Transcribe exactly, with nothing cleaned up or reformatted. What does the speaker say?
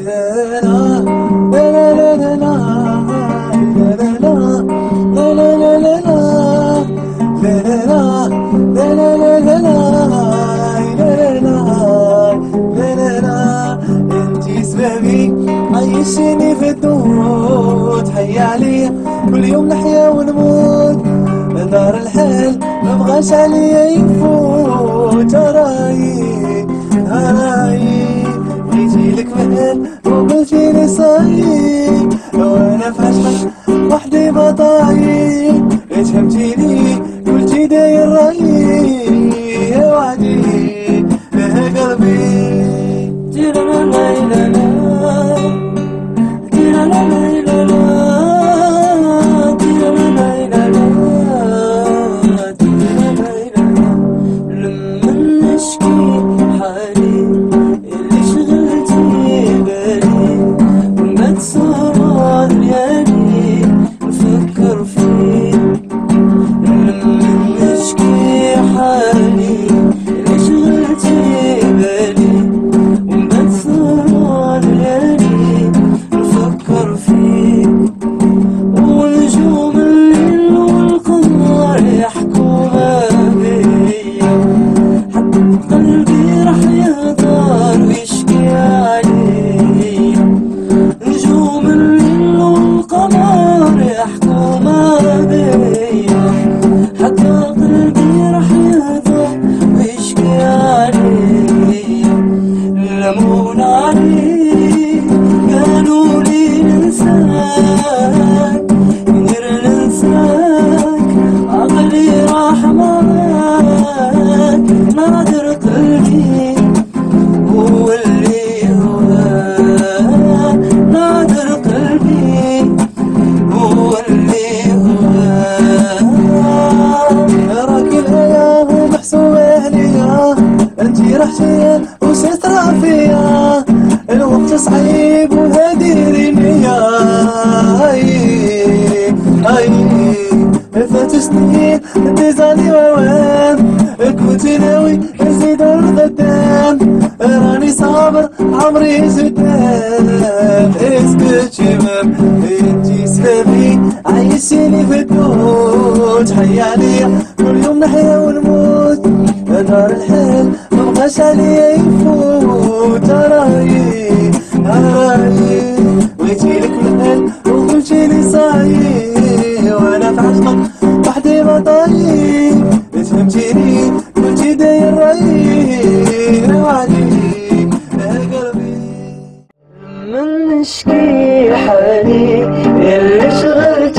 انتي سبابي عيشيني في الدود، حي عليا كل يوم نحيا ونموت. دار الحال مبغاش عليا يفوت. رايي رايي جيتيلك مهل وقلتيلي صايي، وانا في عشقك وحدي بطايق. فهمتيني قلتي داير رايي، يا وعدي يا قلبي. قالوا لي ننساك غير ننساك، عقلي راح معاك. نادر قلبي هو اللي هواك، نادر قلبي هو اللي هواك. راك الايام محسوبة ليا، انتي رحتي وسترى فيا. الوقت صعيب وهادي النية، هاي هاي فات سنين ديزالي ووام. كنت ناوي نزيد القدام، راني صابر عمري زدام. اسكت شباب انتي سبابي عيشيني في الدود، حي عليا كل يوم نحيا ونموت. دار الحال مبغاش عليا يفوت. رايي رايي وجيتيلك مهل وقلتيلي صايي، وانا في عشقك وحدي بطايق. فهمتيني قلتي داير رايي، وعدي يا قلبي. من نشكي حالي اللي شغلت